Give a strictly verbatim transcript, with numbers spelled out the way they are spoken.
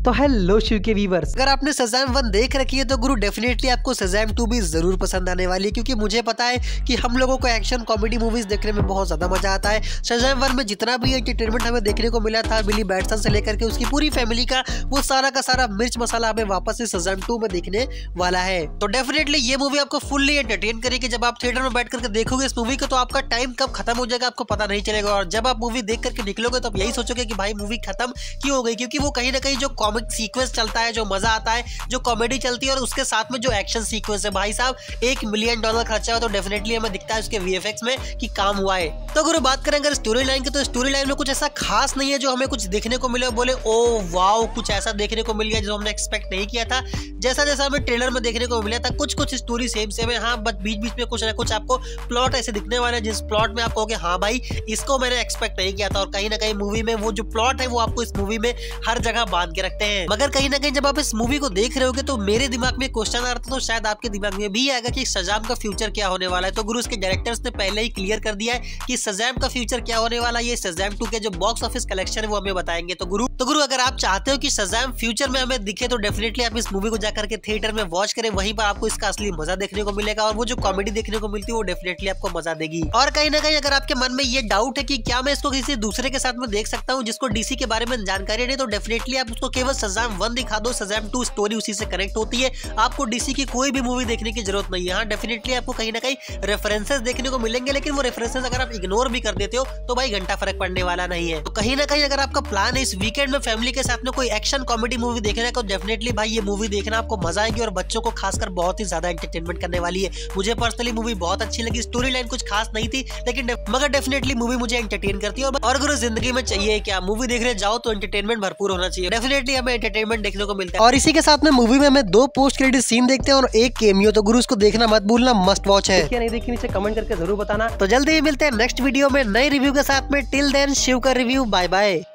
तो हेलो शिव के व्यूअर्स, अगर आपने शज़ाम वन देख रखी है तो गुरु डेफिनेटली आपको शज़ाम टू भी जरूर पसंद आने वाली है, क्योंकि मुझे पता है कि हम लोगों को एक्शन कॉमेडी मूवीज देखने में बहुत ज्यादा मजा आता है। शज़ाम वन में जितना भी एंटरटेनमेंट हमें देखने को मिला था, बिली बैटसन से लेकर के उसकी पूरी फैमिली का, वो सारा का सारा मिर्च मसाला हमें वापस से शज़ाम टू में देखने वाला है। तो डेफिनेटली ये मूवी आपको फुल्ली एंटरटेन करेगी। जब आप थिएटर में बैठ करके देखोगे इस मूवी को तो आपका टाइम कब खत्म हो जाएगा आपको पता नहीं चलेगा, और जब आप मूवी देख करके निकलोगे तो आप यही सोचोगे कि भाई मूवी खत्म क्यों हो गई, क्योंकि वो कहीं ना कहीं जो कॉमिक सीक्वेंस चलता है, जो मजा आता है, जो कॉमेडी चलती है और उसके साथ में जो एक्शन सीक्वेंस है, भाई साहब एक मिलियन डॉलर खर्चा हो तो डेफिनेटली हमें दिखता है उसके वीएफएक्स में कि काम हुआ है। तो अगर बात करें अगर स्टोरी लाइन की, तो स्टोरी लाइन में कुछ ऐसा खास नहीं है जो हमें कुछ देखने को मिले बोले ओ वाओ कुछ ऐसा देखने को मिल गया जो हमने एक्सपेक्ट नहीं किया था। जैसा जैसा हमें ट्रेलर में देखने को मिला था कुछ कुछ स्टोरी सेम सेम है, हाँ बट बीच बीच में कुछ ना कुछ आपको प्लॉट ऐसे दिखने वाले हैं जिस प्लॉट में आप कहोगे हाँ भाई इसको मैंने एक्सपेक्ट नहीं किया था, और कहीं ना कहीं मूवी में वो जो प्लॉट है वो आपको इस मूवी में हर जगह बांध के रखते हैं। मगर कहीं ना कहीं जब आप इस मूवी को देख रहे होगे तो मेरे दिमाग में क्वेश्चन आ रहा था, तो शायद आपके दिमाग में भी आएगा कि शज़ाम का फ्यूचर क्या होने वाला है। तो गुरु इसके डायरेक्टर्स ने पहले ही क्लियर कर दिया है कि शज़ाम का फ्यूचर क्या होने वाला है। ये शज़ाम टू के जो बॉक्स ऑफिस कलेक्शन है वो हमें बताएंगे। तो गुरु तो गुरु अगर आप चाहते हो कि शज़ाम फ्यूचर में हमें दिखे तो डेफिनेटली आप इस मूवी को जाकर के थिएटर में वॉच करें, वहीं पर आपको इसका असली मजा देखने को मिलेगा, और वो जो कॉमेडी देखने को मिलती है वो डेफिनेटली आपको मजा देगी। और कहीं ना कहीं अगर आपके मन में ये डाउट है कि क्या मैं इसको किसी दूसरे के साथ में देख सकता हूँ जिसको डीसी के बारे में जानकारी नहीं, तो डेफिनेटली आप उसको केवल शज़ाम वन दिखा दो, शज़ाम टू स्टोरी उसी से कनेक्ट होती है, आपको डीसी की कोई भी मूवी देखने की जरूरत नहीं है। हाँ डेफिनेटली आपको कहीं ना कहीं रेफरेंसेस देखने को मिलेंगे, लेकिन वो रेफरेंसेस अगर आप इग्नोर भी कर देते हो तो भाई घंटा फर्क पड़ने वाला नहीं है। तो कहीं ना कहीं अगर आपका प्लान है इस वीकेंड में फैमिली के साथ में कोई एक्शन कॉमेडी मूवी देखने का, तो डेफिनेटली भाई ये मूवी देखना आपको मजा आएगी और बच्चों को खासकर बहुत ही ज्यादा एंटरटेनमेंट करने वाली है। मुझे पर्सनली मूवी बहुत अच्छी लगी, स्टोरी लाइन कुछ खास नहीं थी लेकिन मगर डेफिनेटली मूवी मुझे एंटरटेन करती है। और अगर जिंदगी में चाहिए क्या, मूवी देखने जाओ तो एंटरटेनमेंट भरपूर होना चाहिए, डेफिनेटली हमें एंटरटेनमेंट देखने को मिलता है। और इसी के साथ में मूवी में हमें दो पोस्ट क्रेडिट सीन देखते हैं और एक केमियो, तो गुरु उसको देखना मत भूलना, मस्ट वॉच है। क्या नहीं देखी नीचे कमेंट करके जरूर बताना। तो जल्दी ही मिलते हैं नेक्स्ट वीडियो में नए रिव्यू के साथ में। टिल देन शिव का रिव्यू, बाय बाय।